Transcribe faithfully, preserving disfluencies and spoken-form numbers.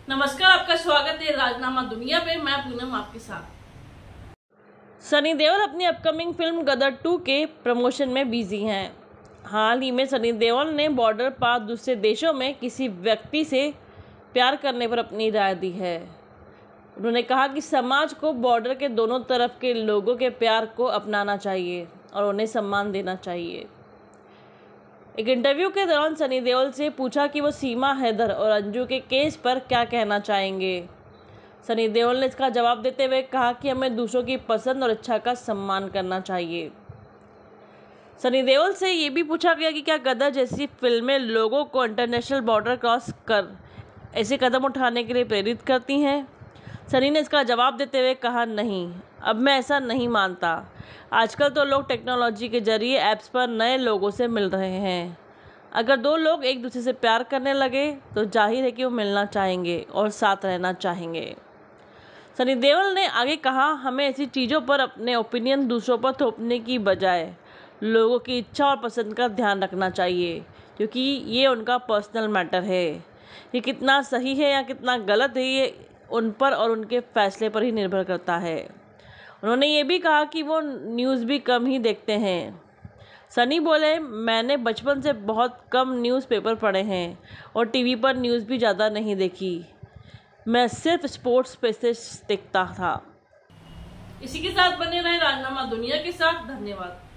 नमस्कार, आपका स्वागत है राजनामा दुनिया पे। मैं पूनम आपके साथ। सनी देओल अपनी अपकमिंग फिल्म गदर टू के प्रमोशन में बिजी हैं। हाल ही में सनी देओल ने बॉर्डर पार दूसरे देशों में किसी व्यक्ति से प्यार करने पर अपनी राय दी है। उन्होंने कहा कि समाज को बॉर्डर के दोनों तरफ के लोगों के प्यार को अपनाना चाहिए और उन्हें सम्मान देना चाहिए। एक इंटरव्यू के दौरान सनी देओल से पूछा कि वो सीमा हैदर और अंजू के केस पर क्या कहना चाहेंगे। सनी देओल ने इसका जवाब देते हुए कहा कि हमें दूसरों की पसंद और इच्छा का सम्मान करना चाहिए। सनी देओल से ये भी पूछा गया कि क्या गदर जैसी फिल्में लोगों को इंटरनेशनल बॉर्डर क्रॉस कर ऐसे कदम उठाने के लिए प्रेरित करती हैं। सनी ने इसका जवाब देते हुए कहा, नहीं, अब मैं ऐसा नहीं मानता। आजकल तो लोग टेक्नोलॉजी के जरिए ऐप्स पर नए लोगों से मिल रहे हैं। अगर दो लोग एक दूसरे से प्यार करने लगे तो जाहिर है कि वो मिलना चाहेंगे और साथ रहना चाहेंगे। सनी देओल ने आगे कहा, हमें ऐसी चीज़ों पर अपने ओपिनियन दूसरों पर थोपने की बजाय लोगों की इच्छा और पसंद का ध्यान रखना चाहिए, क्योंकि ये उनका पर्सनल मैटर है। ये कितना सही है या कितना गलत है, ये उन पर और उनके फैसले पर ही निर्भर करता है। उन्होंने ये भी कहा कि वो न्यूज़ भी कम ही देखते हैं। सनी बोले, मैंने बचपन से बहुत कम न्यूज़पेपर पढ़े हैं और टीवी पर न्यूज़ भी ज़्यादा नहीं देखी। मैं सिर्फ स्पोर्ट्स पेजेस देखता था। इसी के साथ बने रहे राजनामा दुनिया के साथ। धन्यवाद।